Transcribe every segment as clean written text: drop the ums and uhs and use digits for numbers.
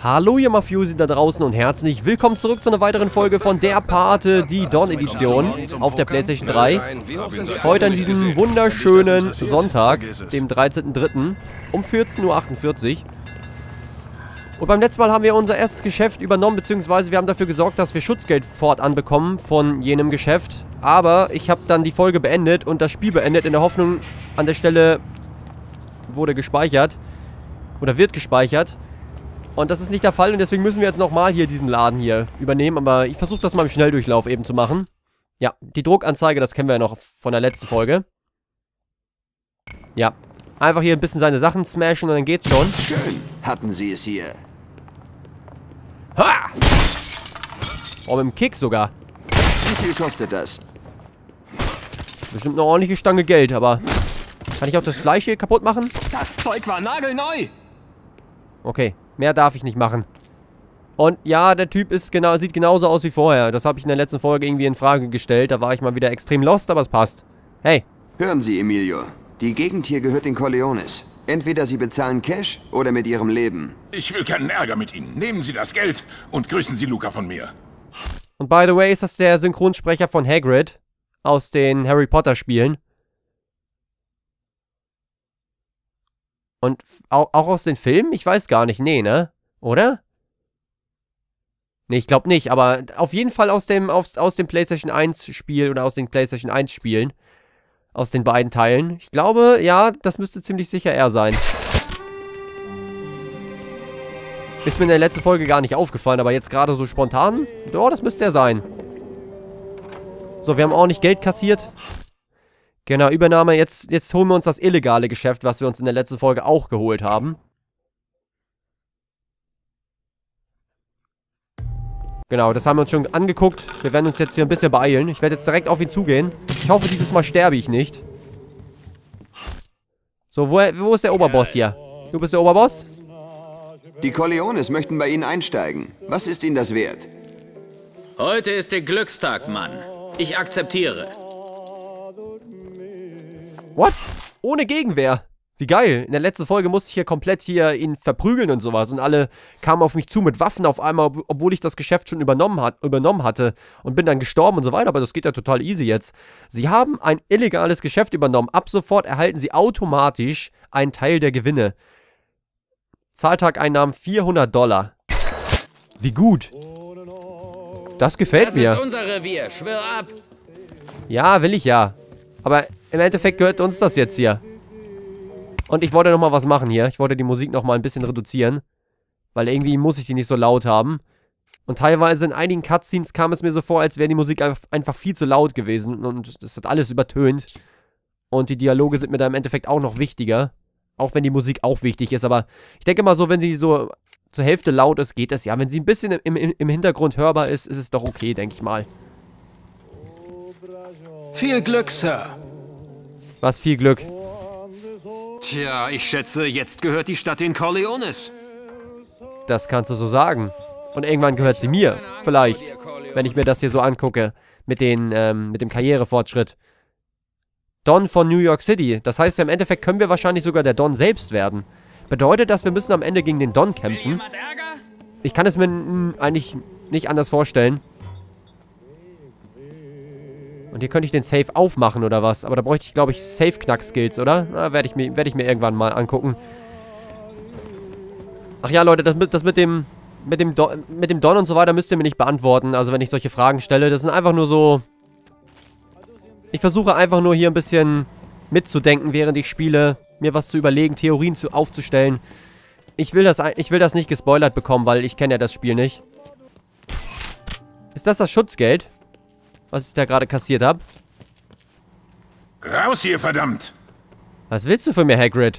Hallo ihr Mafiosi da draußen und herzlich willkommen zurück zu einer weiteren Folge von Der Pate, die Dawn-Edition auf der PlayStation 3. Heute an diesem wunderschönen Sonntag, dem 13.03. um 14:48 Uhr. Und beim letzten Mal haben wir unser erstes Geschäft übernommen, beziehungsweise wir haben dafür gesorgt, dass wir Schutzgeld fortan bekommen von jenem Geschäft. Aber ich habe dann die Folge beendet und das Spiel beendet in der Hoffnung, an der Stelle wurde gespeichert oder wird gespeichert. Und das ist nicht der Fall und deswegen müssen wir jetzt nochmal hier diesen Laden hier übernehmen. Aber ich versuche das mal im Schnelldurchlauf eben zu machen. Ja, die Druckanzeige, das kennen wir ja noch von der letzten Folge. Ja, einfach hier ein bisschen seine Sachen smashen und dann geht's schon. Schön, hatten Sie es hier. Ha! Oh, mit dem Kick sogar. Wie viel kostet das? Bestimmt eine ordentliche Stange Geld, aber... Kann ich auch das Fleisch hier kaputt machen? Das Zeug war nagelneu! Okay, mehr darf ich nicht machen. Und ja, der Typ ist sieht genauso aus wie vorher. Das habe ich in der letzten Folge irgendwie in Frage gestellt. Da war ich mal wieder extrem lost, aber es passt. Hey. Hören Sie, Emilio. Die Gegend hier gehört den Corleones. Entweder Sie bezahlen Cash oder mit Ihrem Leben. Ich will keinen Ärger mit Ihnen. Nehmen Sie das Geld und grüßen Sie Luca von mir. Und by the way ist das der Synchronsprecher von Hagrid aus den Harry Potter Spielen. Und auch aus den Filmen? Ich weiß gar nicht. Nee, ne? Oder? Nee, ich glaube nicht. Aber auf jeden Fall aus dem PlayStation 1 Spiel oder aus den PlayStation 1 Spielen. Aus den beiden Teilen. Ich glaube, ja, das müsste ziemlich sicher er sein. Ist mir in der letzten Folge gar nicht aufgefallen, aber jetzt gerade so spontan? Ja, das müsste er sein. So, wir haben ordentlich Geld kassiert. Genau, Übernahme. Jetzt holen wir uns das illegale Geschäft, was wir uns in der letzten Folge auch geholt haben. Genau, das haben wir uns schon angeguckt. Wir werden uns jetzt hier ein bisschen beeilen. Ich werde jetzt direkt auf ihn zugehen. Ich hoffe, dieses Mal sterbe ich nicht. So, wo ist der Oberboss hier? Du bist der Oberboss? Die Corleones möchten bei Ihnen einsteigen. Was ist Ihnen das wert? Heute ist der Glückstag, Mann. Ich akzeptiere. What? Ohne Gegenwehr. Wie geil. In der letzten Folge musste ich hier komplett ihn verprügeln und sowas. Und alle kamen auf mich zu mit Waffen auf einmal, obwohl ich das Geschäft schon übernommen hatte. Und bin dann gestorben und so weiter. Aber das geht ja total easy jetzt. Sie haben ein illegales Geschäft übernommen. Ab sofort erhalten Sie automatisch einen Teil der Gewinne. Zahltageinnahmen $400. Wie gut. Das gefällt mir. Das ist unser Revier. Schwör ab. Ja, will ich ja. Aber im Endeffekt gehört uns das jetzt hier. Und ich wollte nochmal was machen hier. Ich wollte die Musik nochmal ein bisschen reduzieren. Weil irgendwie muss ich die nicht so laut haben. Und teilweise in einigen Cutscenes kam es mir so vor, als wäre die Musik einfach viel zu laut gewesen. Und das hat alles übertönt. Und die Dialoge sind mir da im Endeffekt auch noch wichtiger. Auch wenn die Musik auch wichtig ist. Aber ich denke mal so, wenn sie so zur Hälfte laut ist, geht das ja. Wenn sie ein bisschen im Hintergrund hörbar ist, ist es doch okay, denke ich mal. Viel Glück, Sir. Was viel Glück. Tja, ich schätze, jetzt gehört die Stadt den Corleones. Das kannst du so sagen. Und irgendwann gehört sie mir. Vielleicht. Wenn ich mir das hier so angucke. Mit dem Karrierefortschritt. Don von New York City. Das heißt, im Endeffekt können wir wahrscheinlich sogar der Don selbst werden. Bedeutet das, wir müssen am Ende gegen den Don kämpfen? Ich kann es mir eigentlich nicht anders vorstellen. Und hier könnte ich den Safe aufmachen oder was. Aber da bräuchte ich, glaube ich, Safe-Knack-Skills, oder? Na, werde ich mir irgendwann mal angucken. Ach ja, Leute, das mit dem Don und so weiter müsst ihr mir nicht beantworten. Also wenn ich solche Fragen stelle, das sind einfach nur so... Ich versuche einfach nur hier ein bisschen mitzudenken, während ich spiele. Mir was zu überlegen, Theorien aufzustellen. Ich will das nicht gespoilert bekommen, weil ich kenne ja das Spiel nicht. Ist das Schutzgeld? Was ich da gerade kassiert habe? Raus hier, verdammt! Was willst du von mir, Hagrid?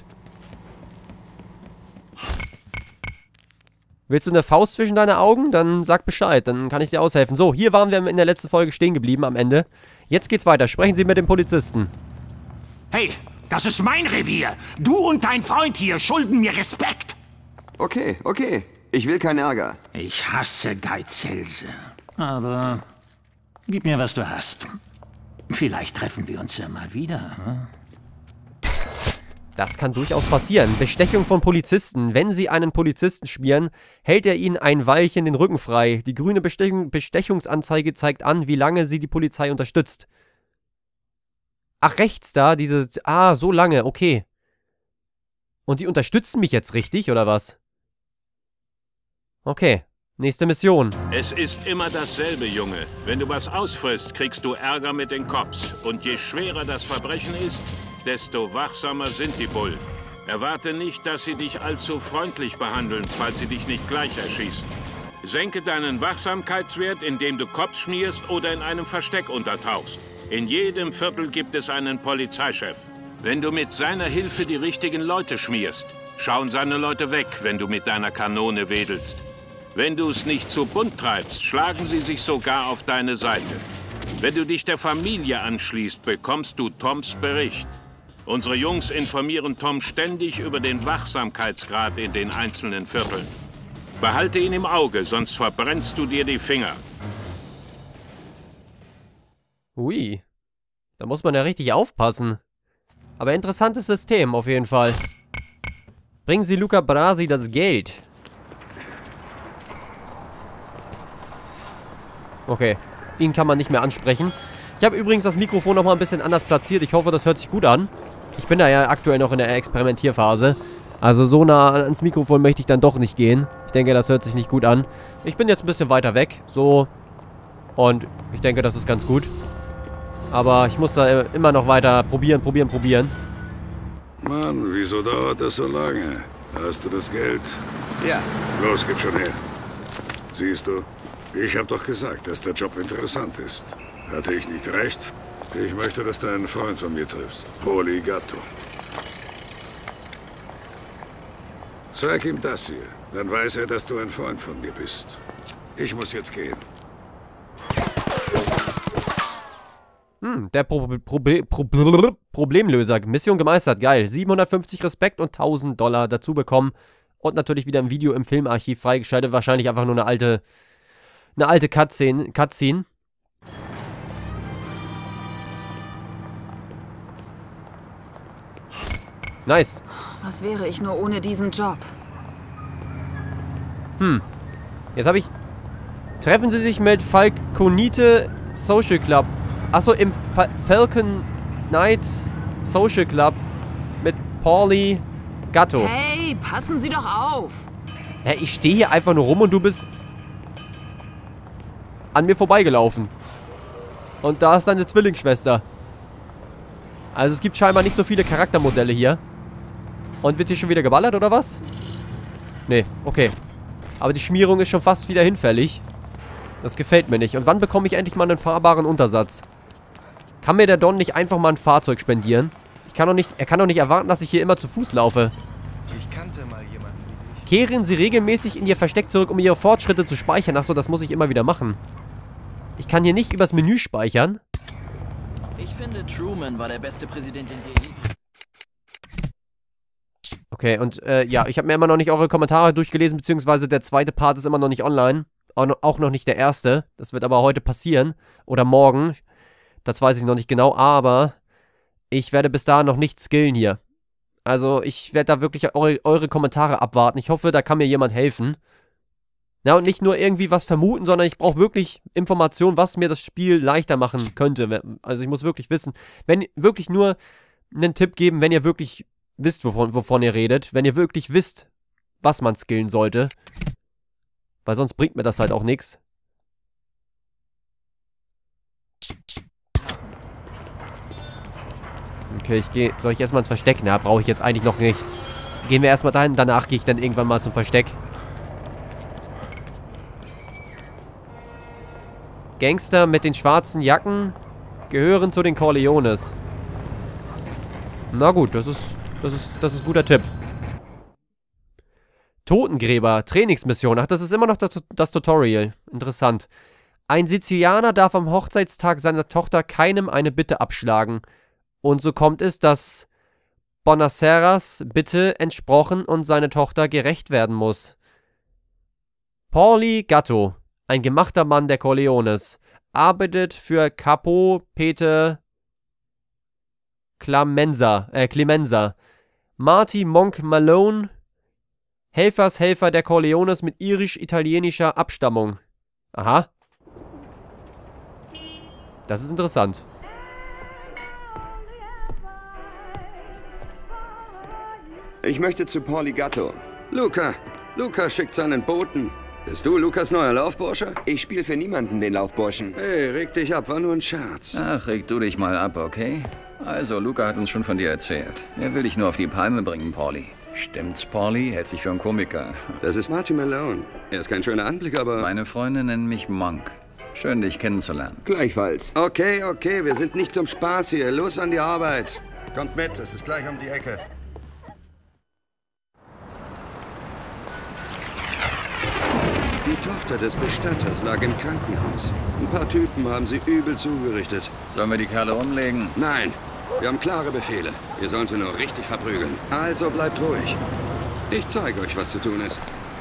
Willst du eine Faust zwischen deine Augen? Dann sag Bescheid, dann kann ich dir aushelfen. So, hier waren wir in der letzten Folge stehen geblieben am Ende. Jetzt geht's weiter. Sprechen Sie mit dem Polizisten. Hey, das ist mein Revier. Du und dein Freund hier schulden mir Respekt. Okay, okay. Ich will keinen Ärger. Ich hasse Geizhälse. Aber gib mir, was du hast. Vielleicht treffen wir uns ja mal wieder. Hm? Das kann durchaus passieren. Bestechung von Polizisten. Wenn Sie einen Polizisten schmieren, hält er Ihnen ein Weilchen den Rücken frei. Die grüne Bestechungsanzeige zeigt an, wie lange sie die Polizei unterstützt. Ach, rechts da, diese... Ah, so lange, okay. Und die unterstützen mich jetzt richtig, oder was? Okay, nächste Mission. Es ist immer dasselbe, Junge. Wenn du was ausfrisst, kriegst du Ärger mit den Cops. Und je schwerer das Verbrechen ist, desto wachsamer sind die Bullen. Erwarte nicht, dass sie dich allzu freundlich behandeln, falls sie dich nicht gleich erschießen. Senke deinen Wachsamkeitswert, indem du Cops schmierst oder in einem Versteck untertauchst. In jedem Viertel gibt es einen Polizeichef. Wenn du mit seiner Hilfe die richtigen Leute schmierst, schauen seine Leute weg, wenn du mit deiner Kanone wedelst. Wenn du es nicht zu bunt treibst, schlagen sie sich sogar auf deine Seite. Wenn du dich der Familie anschließt, bekommst du Toms Bericht. Unsere Jungs informieren Tom ständig über den Wachsamkeitsgrad in den einzelnen Vierteln. Behalte ihn im Auge, sonst verbrennst du dir die Finger. Ui. Da muss man ja richtig aufpassen. Aber interessantes System auf jeden Fall. Bringen Sie Luca Brasi das Geld. Okay. Ihn kann man nicht mehr ansprechen. Ich habe übrigens das Mikrofon nochmal ein bisschen anders platziert. Ich hoffe, das hört sich gut an. Ich bin da ja aktuell noch in der Experimentierphase. Also so nah ans Mikrofon möchte ich dann doch nicht gehen. Ich denke, das hört sich nicht gut an. Ich bin jetzt ein bisschen weiter weg. So. Und ich denke, das ist ganz gut. Aber ich muss da immer noch weiter probieren. Mann, wieso dauert das so lange? Hast du das Geld? Ja. Los, gib schon her. Siehst du, ich hab doch gesagt, dass der Job interessant ist. Hatte ich nicht recht? Ich möchte, dass du einen Freund von mir triffst. Paulie Gatto. Zeig ihm das hier. Dann weiß er, dass du ein Freund von mir bist. Ich muss jetzt gehen. Der Problemlöser. Mission gemeistert. Geil. 750 Respekt und $1000 dazu bekommen. Und natürlich wieder ein Video im Filmarchiv freigeschaltet. Wahrscheinlich einfach nur eine alte Cutscene. Nice. Was wäre ich nur ohne diesen Job? Jetzt habe ich... Treffen Sie sich mit Falconite Social Club. Achso, im Falcon Knight Social Club mit Paulie Gatto. Hey, passen Sie doch auf! Ja, ich stehe hier einfach nur rum und du bist an mir vorbeigelaufen. Und da ist deine Zwillingsschwester. Also es gibt scheinbar nicht so viele Charaktermodelle hier. Und wird hier schon wieder geballert, oder was? Nee, okay. Aber die Schmierung ist schon fast wieder hinfällig. Das gefällt mir nicht. Und wann bekomme ich endlich mal einen fahrbaren Untersatz? Kann mir der Don nicht einfach mal ein Fahrzeug spendieren? Er kann doch nicht erwarten, dass ich hier immer zu Fuß laufe. Ich kannte mal jemanden. Kehren Sie regelmäßig in Ihr Versteck zurück, um Ihre Fortschritte zu speichern. Achso, das muss ich immer wieder machen. Ich kann hier nicht übers Menü speichern. Ich finde, Truman war der beste Präsident, den wir je... Okay, und ja, ich habe mir immer noch nicht eure Kommentare durchgelesen, beziehungsweise der zweite Part ist immer noch nicht online. Auch noch nicht der erste. Das wird aber heute passieren. Oder morgen. Das weiß ich noch nicht genau, aber ich werde bis dahin noch nicht skillen hier. Also, ich werde da wirklich eure Kommentare abwarten. Ich hoffe, da kann mir jemand helfen. Na, und nicht nur irgendwie was vermuten, sondern ich brauche wirklich Informationen, was mir das Spiel leichter machen könnte. Also, ich muss wirklich wissen, wirklich nur einen Tipp geben, wenn ihr wirklich wisst, wovon ihr redet. Wenn ihr wirklich wisst, was man skillen sollte. Weil sonst bringt mir das halt auch nichts. Okay, soll ich erstmal ins Versteck? Na, brauche ich jetzt eigentlich noch nicht. Gehen wir erstmal dahin, danach gehe ich dann irgendwann mal zum Versteck. Gangster mit den schwarzen Jacken gehören zu den Corleones. Na gut, das ist ein guter Tipp. Totengräber, Trainingsmission. Ach, das ist immer noch das Tutorial. Interessant. Ein Sizilianer darf am Hochzeitstag seiner Tochter keinem eine Bitte abschlagen. Und so kommt es, dass Bonaceras Bitte entsprochen und seine Tochter gerecht werden muss. Paulie Gatto, ein gemachter Mann der Corleones, arbeitet für Capo Peter Clemenza, Marty Monk Malone, Helfershelfer der Corleones mit irisch-italienischer Abstammung. Aha. Das ist interessant. Ich möchte zu Paulie Gatto. Luca schickt seinen Boten. Bist du Lukas neuer Laufbursche? Ich spiele für niemanden den Laufburschen. Hey, reg dich ab, war nur ein Scherz. Ach, reg du dich mal ab, okay? Also, Luca hat uns schon von dir erzählt. Er will dich nur auf die Palme bringen, Paulie. Stimmt's, Paulie? Hält sich für einen Komiker. Das ist Marty Malone. Er ist kein schöner Anblick, aber... Meine Freunde nennen mich Monk. Schön, dich kennenzulernen. Gleichfalls. Okay, wir sind nicht zum Spaß hier. Los an die Arbeit. Kommt mit, es ist gleich um die Ecke. Die Tochter des Bestatters lag im Krankenhaus. Ein paar Typen haben sie übel zugerichtet. Sollen wir die Kerle umlegen? Nein, wir haben klare Befehle. Wir sollen sie nur richtig verprügeln. Also bleibt ruhig. Ich zeige euch, was zu tun ist.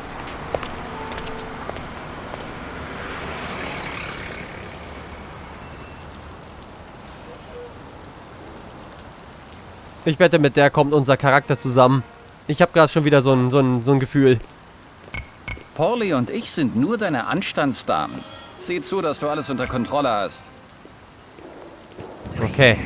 Ich wette, mit der kommt unser Charakter zusammen. Ich habe gerade schon wieder so ein Gefühl. Paulie und ich sind nur deine Anstandsdamen. Sieh zu, dass du alles unter Kontrolle hast. Okay.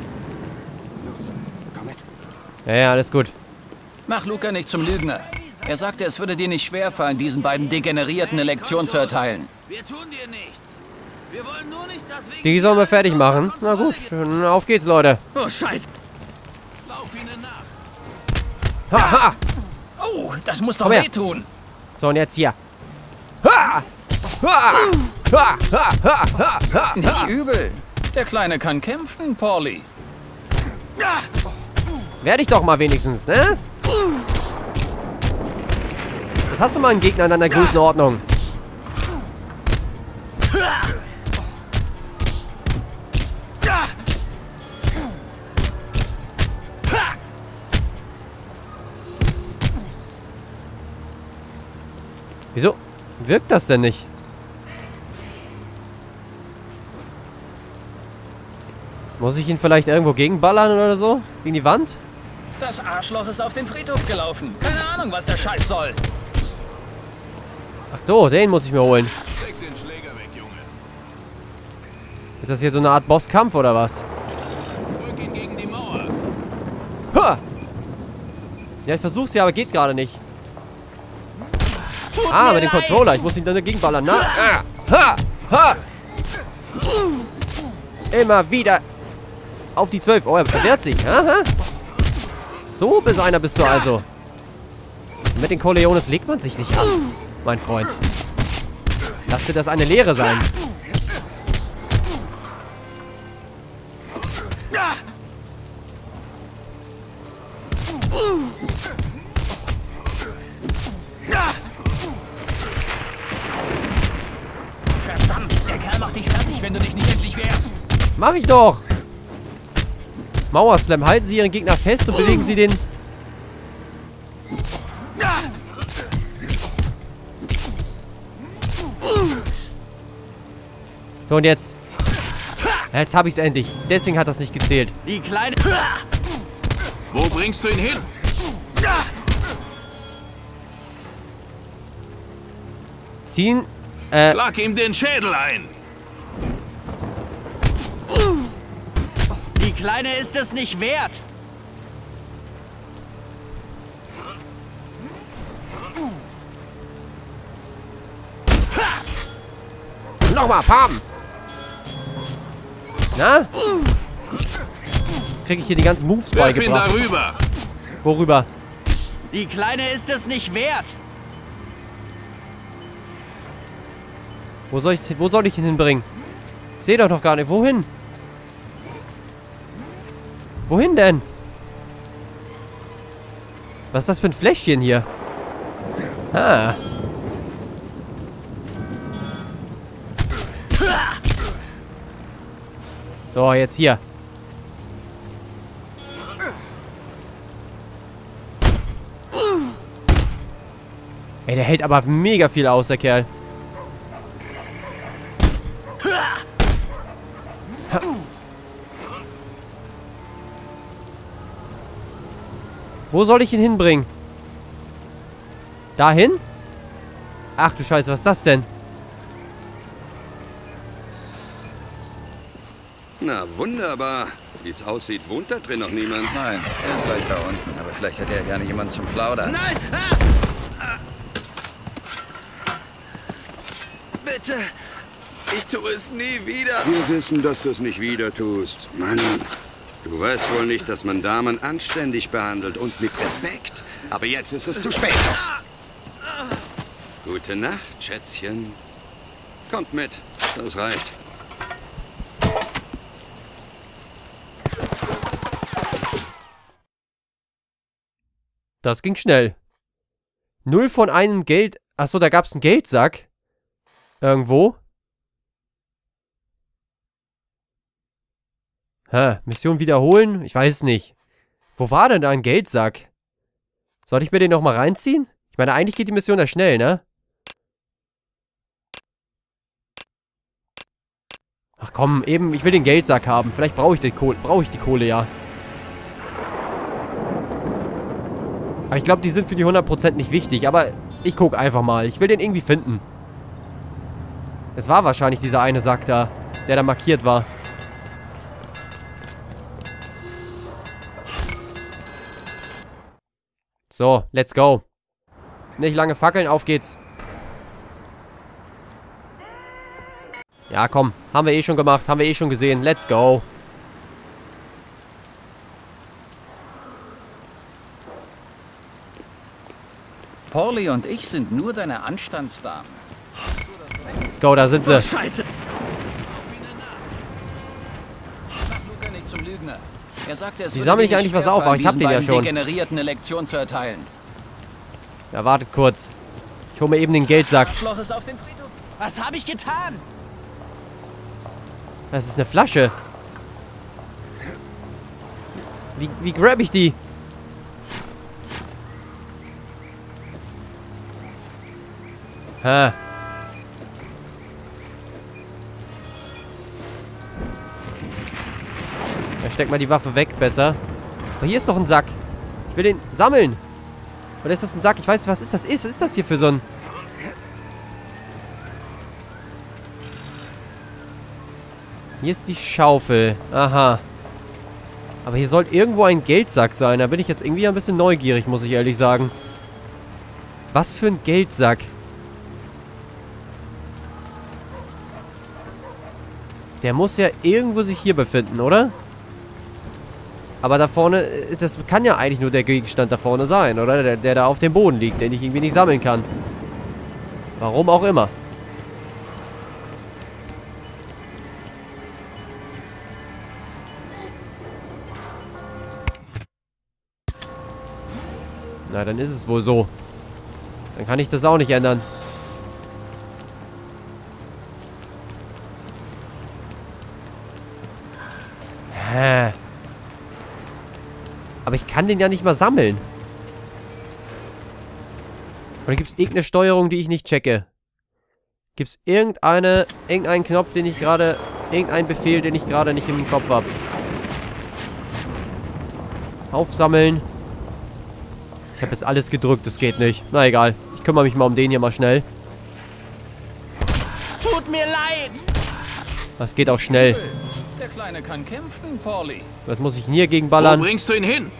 Ja, alles gut. Mach Luca nicht zum Lügner. Er sagte, es würde dir nicht schwerfallen, diesen beiden Degenerierten eine Lektion zu erteilen. Wir tun dir nichts. Wir wollen nur nicht, dass wir... Die sollen wir fertig machen. Na gut, auf geht's, Leute. Oh, Scheiße. Lauf ihnen nach. Ha! Oh, das muss doch wehtun. So, und jetzt hier. Ha! Ha! Ha! Ha! Ha! Ha! Nicht übel. Der Kleine kann kämpfen, Paulie. Werde ich doch mal wenigstens, ne? Was hast du mal einen Gegner in deiner Größenordnung? Wieso wirkt das denn nicht? Muss ich ihn vielleicht irgendwo gegenballern oder so? Gegen die Wand? Das Arschloch ist auf den Friedhof gelaufen. Keine Ahnung, was der Scheiß soll. Ach so, den muss ich mir holen. Ist das hier so eine Art Bosskampf oder was? Ha! Ja, ich versuch's ja, aber geht gerade nicht. Ah, mit dem Controller. Ich muss ihn dann dagegen ballern. Na? Ha! Ha! Immer wieder auf die 12. Oh, er verwehrt sich. Aha. So Beseiner bist du also. Mit den Corleones legt man sich nicht an, mein Freund. Lass dir das eine Lehre sein. Verdammt, der Kerl macht dich fertig, wenn du dich nicht endlich wehrst. Mach ich doch. Mauerslam, halten Sie Ihren Gegner fest und belegen Sie den... So, und jetzt. Jetzt habe ich es endlich. Deswegen hat das nicht gezählt. Die kleine... Wo bringst du ihn hin? Ziehen. Schlag ihm den Schädel ein. Die Kleine ist es nicht wert. Nochmal, Pam! Na? Jetzt kriege ich hier die ganzen Moves beigebracht. Wirf ihn darüber. Worüber? Die Kleine ist es nicht wert. Wo soll ich ihn hinbringen? Ich sehe doch noch gar nicht. Wohin? Wohin denn? Was ist das für ein Fläschchen hier? Ah. So, jetzt hier. Ey, der hält aber mega viel aus, der Kerl. Wo soll ich ihn hinbringen? Dahin? Ach du Scheiße, was ist das denn? Na, wunderbar. Wie es aussieht, wohnt da drin noch niemand. Nein, er ist gleich da unten. Aber vielleicht hat er ja gerne jemand zum Plaudern. Nein! Bitte! Ich tue es nie wieder. Wir wissen, dass du es nicht wieder tust. Mann, du weißt wohl nicht, dass man Damen anständig behandelt und mit Respekt. Aber jetzt ist es zu spät. Gute Nacht, Schätzchen. Kommt mit, das reicht. Das ging schnell. 0 von einem Geld... Achso, da gab es einen Geldsack. Irgendwo. Mission wiederholen? Ich weiß es nicht. Wo war denn da ein Geldsack? Soll ich mir den nochmal reinziehen? Ich meine, eigentlich geht die Mission ja schnell, ne? Ach komm, eben, ich will den Geldsack haben. Vielleicht brauche ich die Kohle, ja. Aber ich glaube, die sind für die 100% nicht wichtig. Aber ich gucke einfach mal. Ich will den irgendwie finden. Es war wahrscheinlich dieser eine Sack da, der da markiert war. So, let's go. Nicht lange fackeln, auf geht's. Ja, komm. Haben wir eh schon gemacht. Haben wir eh schon gesehen. Let's go. Paulie und ich sind nur deine Anstandsdamen. Let's go, da sind sie. Scheiße! Wie sammle ich eigentlich was auf? Ach, ich hab den ja schon. Degenerierten eine Lektion zu erteilen. Ja, wartet kurz. Ich hole mir eben den Geldsack. Was habe ich getan? Das ist eine Flasche. Wie grab ich die? Ha. Ja, steck mal die Waffe weg, besser. Aber hier ist doch ein Sack. Ich will den sammeln. Oder ist das ein Sack? Ich weiß nicht, was ist das? Was ist das hier für so ein... Hier ist die Schaufel. Aha. Aber hier soll irgendwo ein Geldsack sein. Da bin ich jetzt irgendwie ein bisschen neugierig, muss ich ehrlich sagen. Was für ein Geldsack? Der muss ja irgendwo sich hier befinden, oder? Aber da vorne, das kann ja eigentlich nur der Gegenstand da vorne sein, oder? Der da auf dem Boden liegt, den ich irgendwie nicht sammeln kann. Warum auch immer. Na, dann ist es wohl so. Dann kann ich das auch nicht ändern. Hä? Aber ich kann den ja nicht mal sammeln. Oder gibt es irgendeine Steuerung, die ich nicht checke? Gibt es irgendeinen Knopf, den ich gerade... Irgendeinen Befehl, den ich gerade nicht im Kopf habe? Aufsammeln. Ich habe jetzt alles gedrückt, das geht nicht. Na egal. Ich kümmere mich mal um den hier mal schnell. Tut mir leid! Das geht auch schnell. Der Kleine kann kämpfen, Paulie. Das muss ich hier gegen ballern. Wo bringst du ihn hin?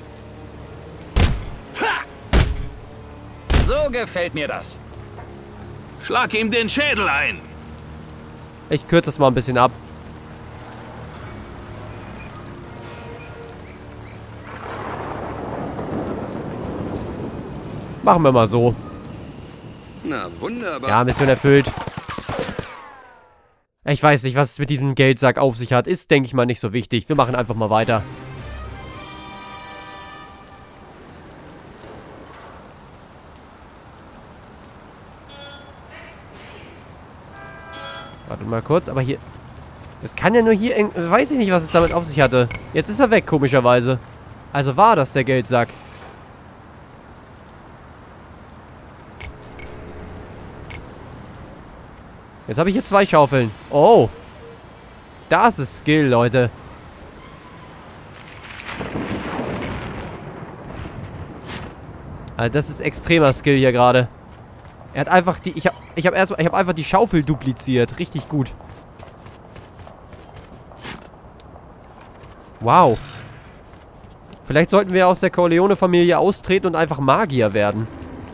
So gefällt mir das. Schlag ihm den Schädel ein. Ich kürze das mal ein bisschen ab. Machen wir mal so. Na, wunderbar. Ja, Mission erfüllt. Ich weiß nicht, was es mit diesem Geldsack auf sich hat. Ist, denke ich mal, nicht so wichtig. Wir machen einfach mal weiter. Warte mal kurz, aber hier... Das kann ja nur hier... Weiß ich nicht, was es damit auf sich hatte. Jetzt ist er weg, komischerweise. Also war das der Geldsack. Jetzt habe ich hier 2 Schaufeln. Oh. Das ist Skill, Leute. Also das ist extremer Skill hier gerade. Er hat einfach die... Ich hab einfach die Schaufel dupliziert. Richtig gut. Wow. Vielleicht sollten wir aus der Corleone-Familie austreten und einfach Magier werden.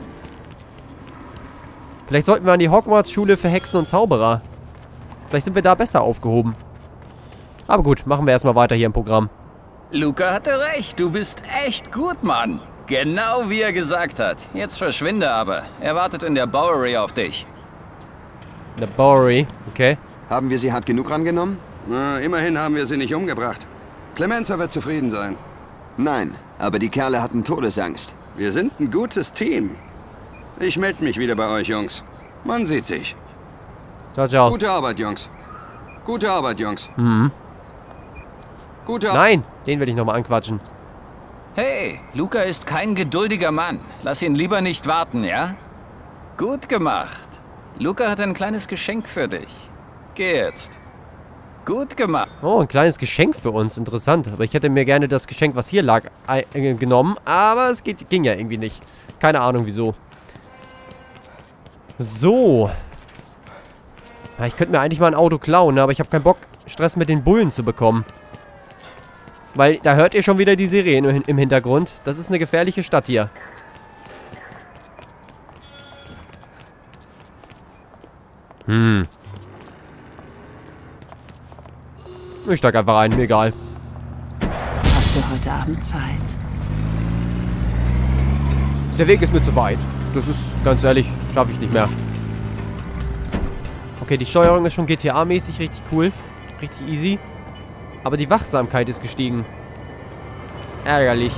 Vielleicht sollten wir an die Hogwarts-Schule für Hexen und Zauberer. Vielleicht sind wir da besser aufgehoben. Aber gut, machen wir erstmal weiter hier im Programm. Luca hatte recht, du bist echt gut, Mann. Genau wie er gesagt hat. Jetzt verschwinde aber. Er wartet in der Bowery auf dich. In der Bowery, okay. Haben wir sie hart genug rangenommen? Na, immerhin haben wir sie nicht umgebracht. Clemenza wird zufrieden sein. Nein, aber die Kerle hatten Todesangst. Wir sind ein gutes Team. Ich melde mich wieder bei euch, Jungs. Man sieht sich. Ciao, ciao. Gute Arbeit, Jungs. Gute Arbeit, Jungs. Mhm. Gute Arbeit. Nein, den will ich nochmal anquatschen. Hey, Luca ist kein geduldiger Mann. Lass ihn lieber nicht warten, ja? Gut gemacht. Luca hat ein kleines Geschenk für dich. Geh jetzt. Gut gemacht. Oh, ein kleines Geschenk für uns. Interessant. Aber ich hätte mir gerne das Geschenk, was hier lag, genommen. Aber es ging ja irgendwie nicht. Keine Ahnung, wieso. So. Ja, ich könnte mir eigentlich mal ein Auto klauen, aber ich habe keinen Bock, Stress mit den Bullen zu bekommen. Weil, da hört ihr schon wieder die Sirenen im Hintergrund. Das ist eine gefährliche Stadt hier. Ich steig einfach ein, mir egal. Hast du heute Abend Zeit? Der Weg ist mir zu weit. Das ist, ganz ehrlich, schaffe ich nicht mehr. Okay, die Steuerung ist schon GTA-mäßig richtig cool. Richtig easy. Aber die Wachsamkeit ist gestiegen. Ärgerlich.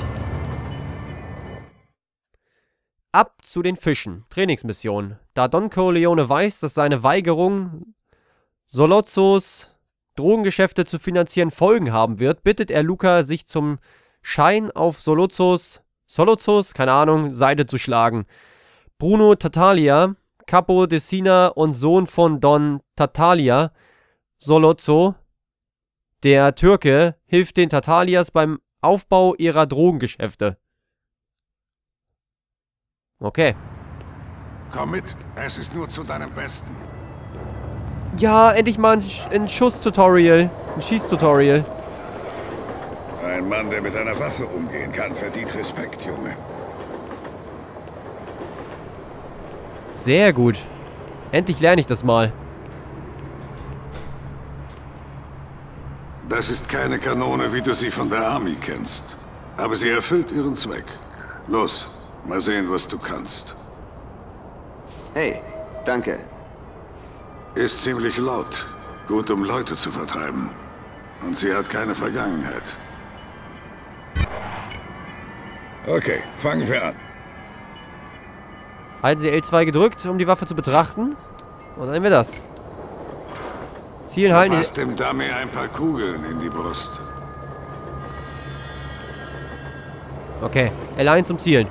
Ab zu den Fischen. Trainingsmission. Da Don Corleone weiß, dass seine Weigerung, Solozzos Drogengeschäfte zu finanzieren, Folgen haben wird, bittet er Luca, sich zum Schein auf Solozzos, keine Ahnung, Seite zu schlagen. Bruno Tartaglia, Capo de Sina und Sohn von Don Tartaglia, Solozzo, der Türke, hilft den Tartaglias beim Aufbau ihrer Drogengeschäfte. Okay. Komm mit, es ist nur zu deinem Besten. Ja, endlich mal ein Schuss-Tutorial. Ein Schieß-Tutorial. Ein Mann, der mit einer Waffe umgehen kann, verdient Respekt, Junge. Sehr gut. Endlich lerne ich das mal. Das ist keine Kanone, wie du sie von der Army kennst. Aber sie erfüllt ihren Zweck. Los, mal sehen, was du kannst. Hey, danke. Ist ziemlich laut. Gut, um Leute zu vertreiben. Und sie hat keine Vergangenheit. Okay, fangen wir an. Halten Sie L2 gedrückt, um die Waffe zu betrachten. Und dann nehmen wir das. Zielen halten. Passt dem Dummy ein paar Kugeln in die Brust. Okay, L1 zum Zielen.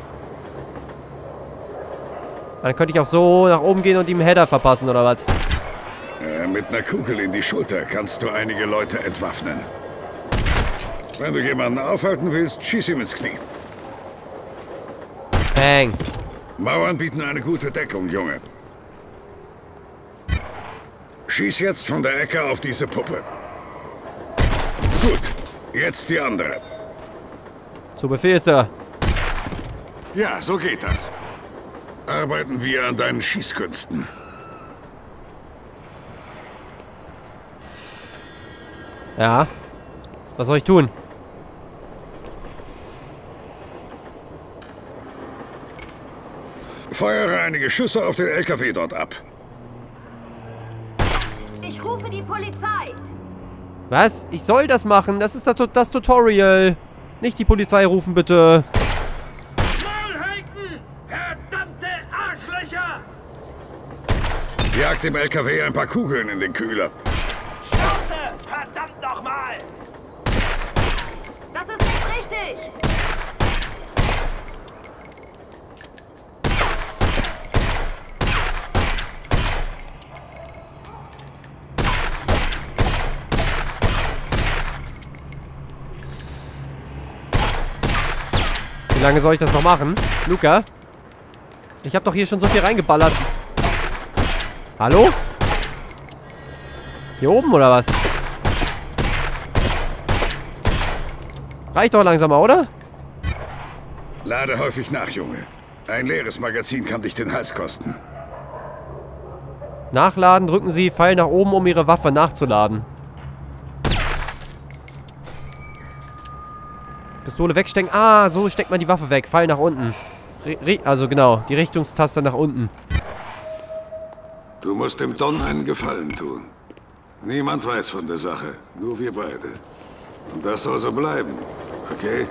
Dann könnte ich auch so nach oben gehen und ihm einen Header verpassen, oder was? Mit einer Kugel in die Schulter kannst du einige Leute entwaffnen. Wenn du jemanden aufhalten willst, schieß ihm ins Knie. Bang. Mauern bieten eine gute Deckung, Junge. Schieß jetzt von der Ecke auf diese Puppe. Gut, jetzt die andere. Zu Befehl, Sir. Ja, so geht das. Arbeiten wir an deinen Schießkünsten. Ja. Was soll ich tun? Feuere einige Schüsse auf den LKW dort ab. Ich rufe die Polizei. Was? Ich soll das machen? Das ist das Tutorial. Nicht die Polizei rufen, bitte. Maul halten! Verdammte Arschlöcher! Jagt dem LKW ein paar Kugeln in den Kühler. Schnauze! Verdammt nochmal! Das ist nicht richtig! Wie lange soll ich das noch machen? Luca? Ich habe doch hier schon so viel reingeballert. Hallo? Hier oben, oder was? Reicht doch langsam mal, oder? Lade häufig nach, Junge. Ein leeres Magazin kann dich den Hals kosten. Nachladen, drücken Sie Pfeil nach oben, um Ihre Waffe nachzuladen. Pistole wegstecken. Ah, so steckt man die Waffe weg. Pfeil nach unten. Also genau, die Richtungstaste nach unten. Du musst dem Don einen Gefallen tun. Niemand weiß von der Sache, nur wir beide. Und das soll so bleiben, okay?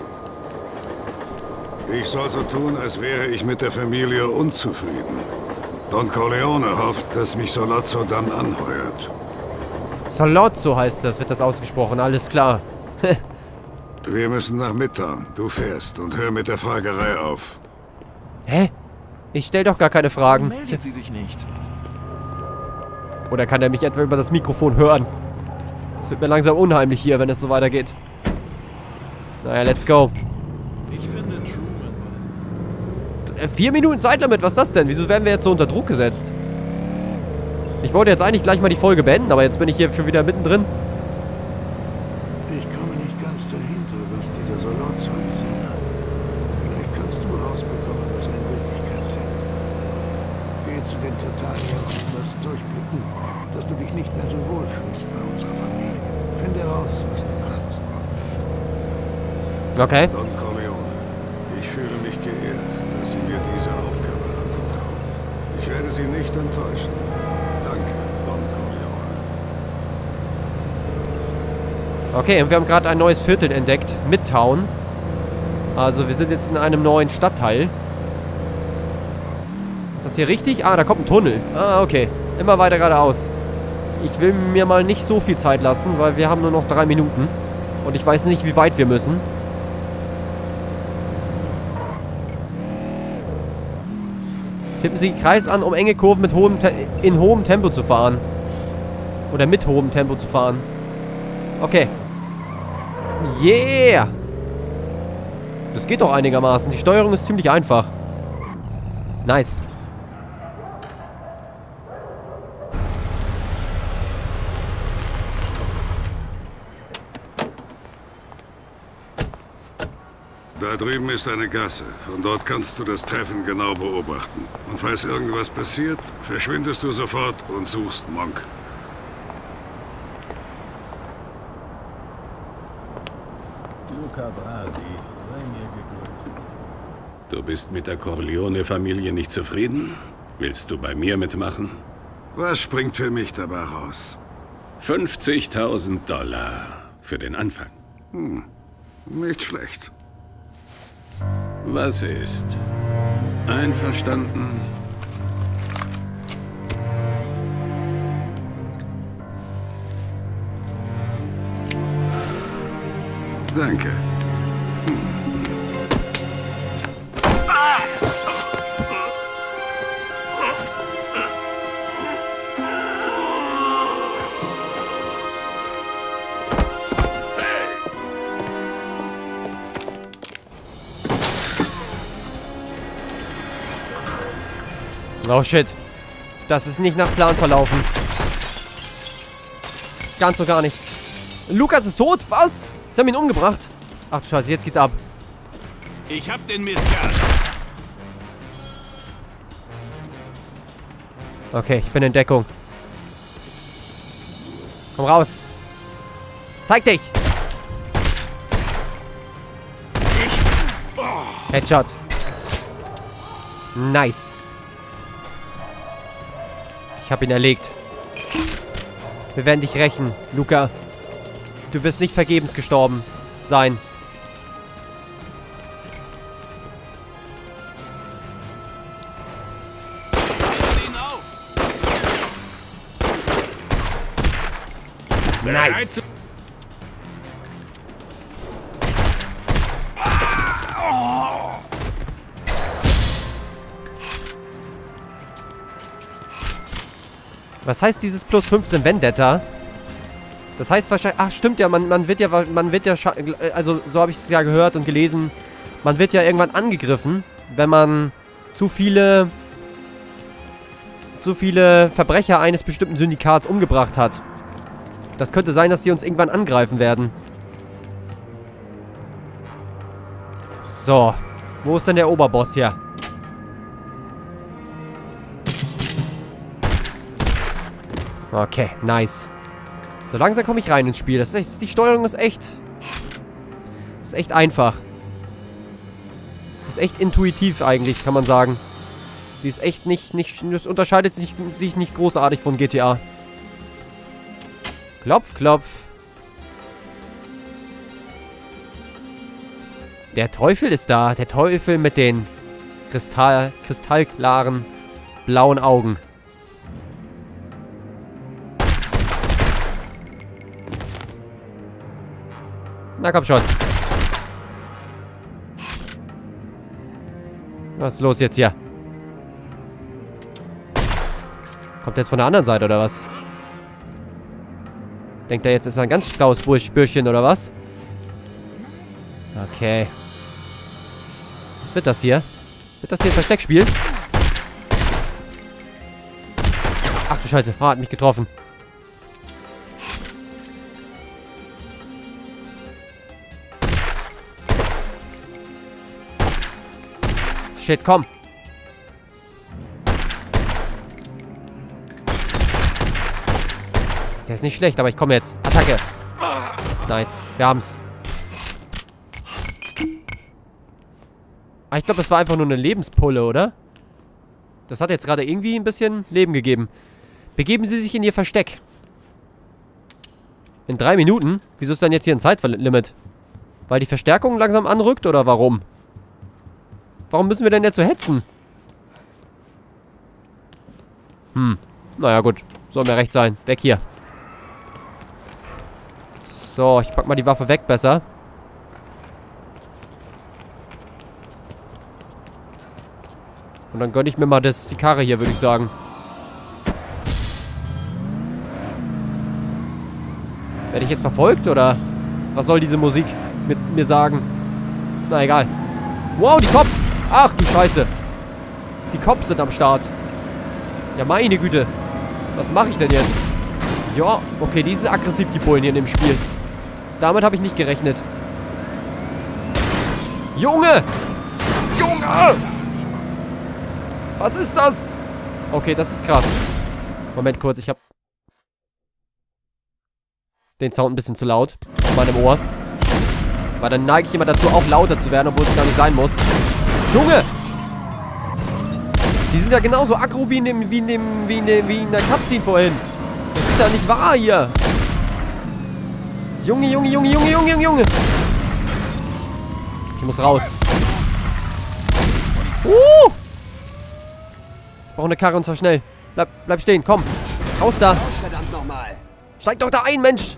Ich soll so tun, als wäre ich mit der Familie unzufrieden. Don Corleone hofft, dass mich Sollozzo dann anheuert. Sollozzo heißt das, wird das ausgesprochen, alles klar. Wir müssen nach Midtown. Du fährst und hör mit der Fragerei auf. Hä? Ich stell doch gar keine Fragen. Meldet sie sich nicht. Oder kann er mich etwa über das Mikrofon hören? Das wird mir langsam unheimlich hier, wenn es so weitergeht. Naja, let's go. Ich finde Truman. 4 Minuten Zeitlimit, was ist das denn? Wieso werden wir jetzt so unter Druck gesetzt? Ich wollte jetzt eigentlich gleich mal die Folge beenden, aber jetzt bin ich hier schon wieder mittendrin. Ich komme nicht ganz dahinter, was dieser Sollozzo im Sinn hat. Vielleicht kannst du rausbekommen, was er in Wirklichkeit denkt. Geh zu den Tatarias und lass durchblicken, dass du dich nicht mehr so wohl fühlst bei unserer Familie. Finde raus, was du kannst. Okay. Don Corleone, ich fühle mich geehrt, dass Sie mir diese Aufgabe anvertrauen. Ich werde Sie nicht enttäuschen. Danke, Don Corleone. Okay, und wir haben gerade ein neues Viertel entdeckt. Midtown. Also wir sind jetzt in einem neuen Stadtteil. Ist das hier richtig? Ah, da kommt ein Tunnel. Ah, okay. Immer weiter geradeaus. Ich will mir mal nicht so viel Zeit lassen, weil wir haben nur noch 3 Minuten. Und ich weiß nicht, wie weit wir müssen. Tippen Sie Kreis an, um enge Kurven mit in hohem Tempo zu fahren. Oder mit hohem Tempo zu fahren. Okay. Yeah! Das geht doch einigermaßen. Die Steuerung ist ziemlich einfach. Nice. Da drüben ist eine Gasse. Von dort kannst du das Treffen genau beobachten. Und falls irgendwas passiert, verschwindest du sofort und suchst Monk. Luca Brasi, sei mir gegrüßt. Du bist mit der Corleone-Familie nicht zufrieden? Willst du bei mir mitmachen? Was springt für mich dabei raus? $50.000 für den Anfang. Nicht schlecht. Was ist? Einverstanden? Danke. Oh shit. Das ist nicht nach Plan verlaufen. Ganz und gar nicht. Lukas ist tot? Was? Sie haben ihn umgebracht. Ach du Scheiße, jetzt geht's ab. Ich hab den Mistkerl. Okay, ich bin in Deckung. Komm raus. Zeig dich. Headshot. Nice. Ich habe ihn erlegt. Wir werden dich rächen, Luca. Du wirst nicht vergebens gestorben sein. Nice. Was heißt dieses plus 15 Vendetta? Das heißt wahrscheinlich... Ach, stimmt ja, man wird ja... Also, so habe ich es ja gehört und gelesen. Man wird ja irgendwann angegriffen, wenn man zu viele so viele Verbrecher eines bestimmten Syndikats umgebracht hat. Das könnte sein, dass sie uns irgendwann angreifen werden. So. Wo ist denn der Oberboss hier? Okay, nice. So langsam komme ich rein ins Spiel. Die Steuerung ist echt... Ist echt einfach. Ist echt intuitiv eigentlich, kann man sagen. Die ist echt nicht... Das unterscheidet sich nicht großartig von GTA. Klopf, klopf. Der Teufel ist da. Der Teufel mit den kristallklaren blauen Augen. Na komm schon. Was ist los jetzt hier? Kommt der jetzt von der anderen Seite, oder was? Denkt er jetzt, ist er ein ganz schlaues Bürschchen, oder was? Okay. Was wird das hier? Wird das hier ein Versteckspiel? Ach du Scheiße, hat mich getroffen. Shit, komm. Der ist nicht schlecht, aber ich komme jetzt. Attacke. Nice. Wir haben's. Ah, ich glaube, das war einfach nur eine Lebenspulle, oder? Das hat jetzt gerade irgendwie ein bisschen Leben gegeben. Begeben Sie sich in Ihr Versteck. In 3 Minuten? Wieso ist dann jetzt hier ein Zeitlimit? Weil die Verstärkung langsam anrückt, oder warum? Warum müssen wir denn jetzt so hetzen? Naja, gut. Soll mir recht sein. Weg hier. So, ich pack mal die Waffe weg, besser. Und dann gönne ich mir mal die Karre hier, würde ich sagen. Werde ich jetzt verfolgt, oder? Was soll diese Musik mit mir sagen? Na, egal. Wow, die Cops! Ach, du Scheiße. Die Cops sind am Start. Ja, meine Güte. Was mache ich denn jetzt? Ja, okay, die sind aggressiv, die Bullen hier in dem Spiel. Damit habe ich nicht gerechnet. Junge! Junge! Was ist das? Okay, das ist krass. Moment kurz, ich habe den Sound ein bisschen zu laut auf meinem Ohr. Weil dann neige ich immer dazu, auch lauter zu werden, obwohl es gar nicht sein muss. Junge! Die sind ja genauso aggro wie in der Cutscene vorhin. Das ist ja nicht wahr hier. Junge, Junge, Junge, Junge, Junge, Junge. Ich muss raus. Ich brauche eine Karre und zwar schnell. Bleib stehen, komm. Raus da. Verdammt nochmal. Steig doch da ein, Mensch.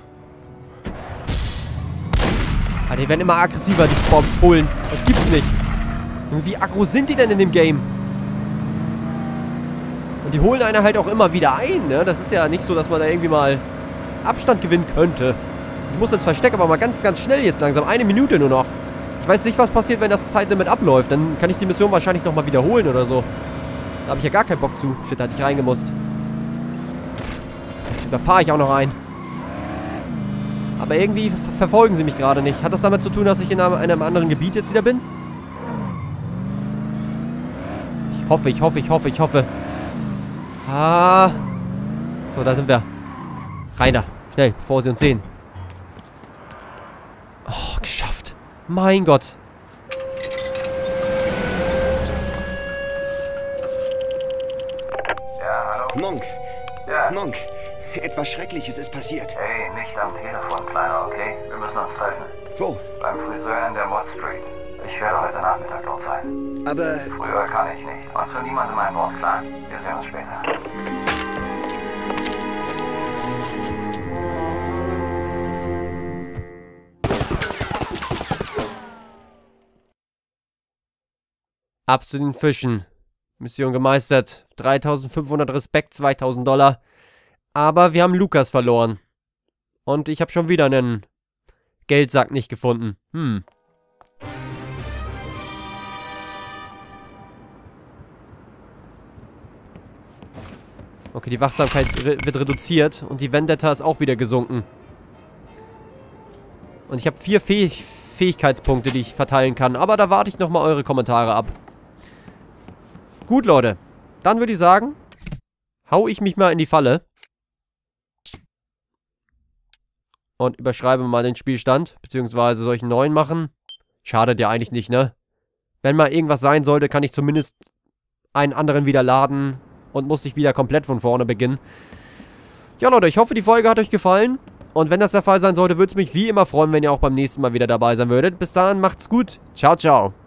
Ah, die werden immer aggressiver, die Bullen. Das gibt's nicht. Wie aggro sind die denn in dem Game? Und die holen einer halt auch immer wieder ein, ne? Das ist ja nicht so, dass man da irgendwie mal Abstand gewinnen könnte. Ich muss ins Versteck, aber mal ganz, ganz schnell jetzt langsam. 1 Minute nur noch. Ich weiß nicht, was passiert, wenn das Zeitlimit abläuft. Dann kann ich die Mission wahrscheinlich nochmal wiederholen oder so. Da habe ich ja gar keinen Bock zu. Shit, da hatte ich reingemusst. Jetzt überfahre ich auch noch ein. Aber irgendwie verfolgen sie mich gerade nicht. Hat das damit zu tun, dass ich in einem anderen Gebiet jetzt wieder bin? Ich hoffe. Ah. So, da sind wir. Rein da. Schnell, bevor sie uns sehen. Oh, geschafft. Mein Gott. Ja, hallo? Monk. Ja. Monk. Etwas Schreckliches ist passiert. Hey, nicht am Telefon, Kleiner, okay? Wir müssen uns treffen. Wo? Beim Friseur in der Mott Street. Ich werde heute Nachmittag dort sein. Aber... Früher kann ich nicht. Und zu niemandem ein Wort, klar? Wir sehen uns später. Ab zu den Fischen. Mission gemeistert. 3.500 Respekt, $2.000. Aber wir haben Lukas verloren. Und ich habe schon wieder einen Geldsack nicht gefunden. Okay, die Wachsamkeit wird reduziert und die Vendetta ist auch wieder gesunken. Und ich habe 4 Fähigkeitspunkte, die ich verteilen kann. Aber da warte ich nochmal eure Kommentare ab. Gut, Leute. Dann würde ich sagen, hau ich mich mal in die Falle. Und überschreibe mal den Spielstand. Beziehungsweise soll ich einen neuen machen? Schadet ja eigentlich nicht, ne? Wenn mal irgendwas sein sollte, kann ich zumindest einen anderen wieder laden. Und muss nicht wieder komplett von vorne beginnen. Ja, Leute, ich hoffe, die Folge hat euch gefallen. Und wenn das der Fall sein sollte, würde es mich wie immer freuen, wenn ihr auch beim nächsten Mal wieder dabei sein würdet. Bis dahin, macht's gut. Ciao, ciao.